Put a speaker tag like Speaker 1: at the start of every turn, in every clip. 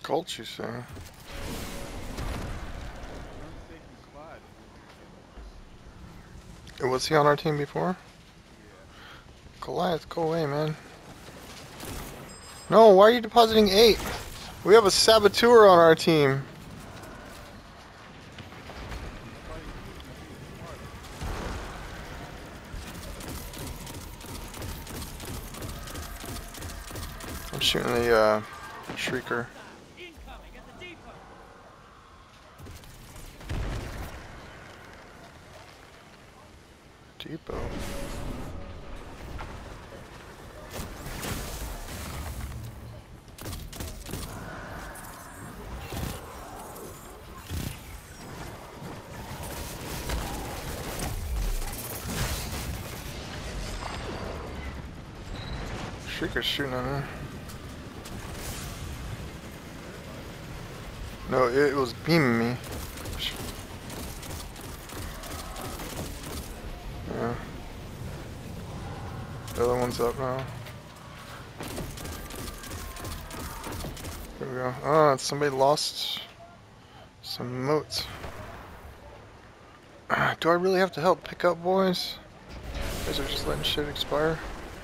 Speaker 1: Colts, you say? Was he on our team before? Goliath, go away, man. No, why are you depositing 8? We have a saboteur on our team. I'm shooting the Shrieker. Depot. Shrieker's shooting at me. No, it was beaming me. Yeah. The other one's up now. Here we go. Oh, somebody lost some motes. Do I really have to help pick up, boys? You guys are just letting shit expire.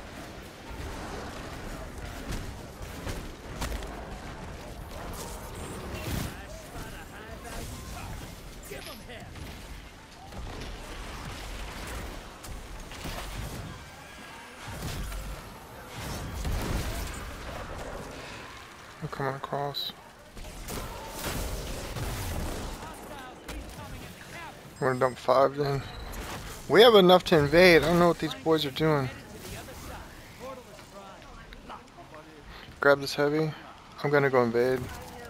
Speaker 1: I'm coming across. I'm gonna dump 5 then. We have enough to invade. I don't know what these boys are doing. Grab this heavy. I'm gonna go invade.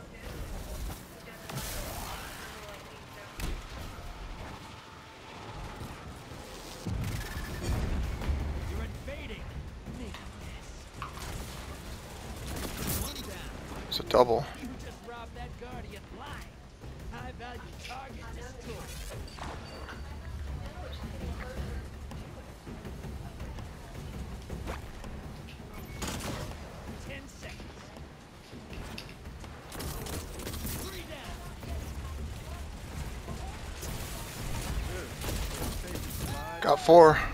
Speaker 1: It's a double. Got 4.